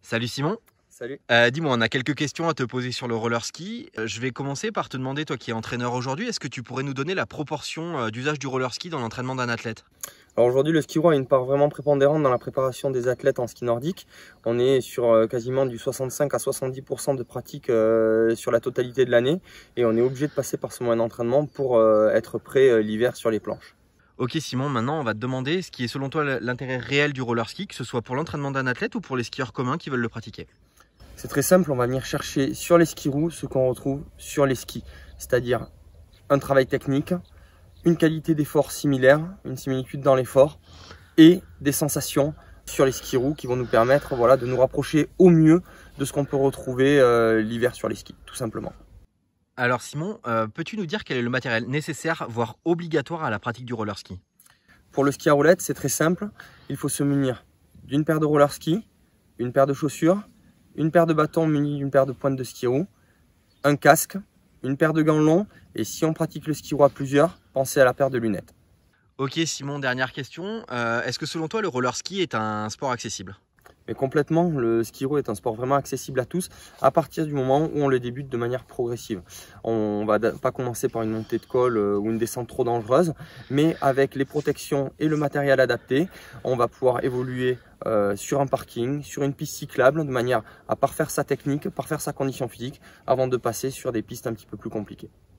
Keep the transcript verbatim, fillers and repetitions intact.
Salut Simon. Salut. Euh, dis-moi, on a quelques questions à te poser sur le roller ski. Euh, Je vais commencer par te demander, toi qui es entraîneur aujourd'hui, est-ce que tu pourrais nous donner la proportion euh, d'usage du roller ski dans l'entraînement d'un athlète? Alors aujourd'hui, le ski roue a une part vraiment prépondérante dans la préparation des athlètes en ski nordique. On est sur euh, quasiment du soixante-cinq à soixante-dix pour cent de pratique euh, sur la totalité de l'année et on est obligé de passer par ce moyen d'entraînement pour euh, être prêt euh, l'hiver sur les planches. Ok Simon, maintenant on va te demander ce qui est selon toi l'intérêt réel du roller ski, que ce soit pour l'entraînement d'un athlète ou pour les skieurs communs qui veulent le pratiquer. C'est très simple, on va venir chercher sur les skis roux ce qu'on retrouve sur les skis, c'est-à-dire un travail technique, une qualité d'effort similaire, une similitude dans l'effort et des sensations sur les skis roux qui vont nous permettre voilà, de nous rapprocher au mieux de ce qu'on peut retrouver euh, l'hiver sur les skis, tout simplement. Alors Simon, euh, peux-tu nous dire quel est le matériel nécessaire, voire obligatoire à la pratique du roller ski? Pour le ski à roulettes, c'est très simple. Il faut se munir d'une paire de roller ski, une paire de chaussures, une paire de bâtons munis d'une paire de pointes de ski roue, un casque, une paire de gants longs et si on pratique le ski roue à plusieurs, pensez à la paire de lunettes. Ok Simon, dernière question. Euh, est-ce que selon toi le roller ski est un sport accessible? Mais complètement, le ski roue est un sport vraiment accessible à tous à partir du moment où on le débute de manière progressive. On ne va pas commencer par une montée de col ou une descente trop dangereuse, mais avec les protections et le matériel adapté, on va pouvoir évoluer euh, sur un parking, sur une piste cyclable, de manière à parfaire sa technique, parfaire sa condition physique, avant de passer sur des pistes un petit peu plus compliquées.